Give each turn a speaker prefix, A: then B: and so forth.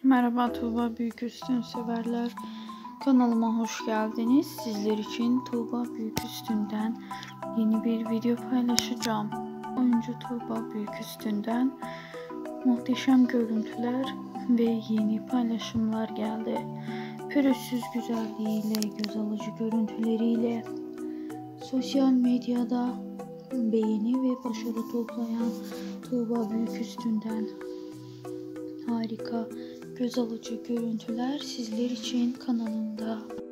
A: Merhaba Tuğba Büyüküstün severler. Kanalıma hoş geldiniz. Sizler için Tuğba Büyüküstün'den yeni bir video paylaşacağım. Oyuncu Tuğba Büyüküstün'den muhteşem görüntüler ve yeni paylaşımlar geldi. Pürüzsüz güzelliğiyle, göz alıcı görüntüleriyle sosyal medyada beğeni ve başarı toplayan Tuğba Büyüküstün'den harika, göz alıcı görüntüler sizler için kanalımda.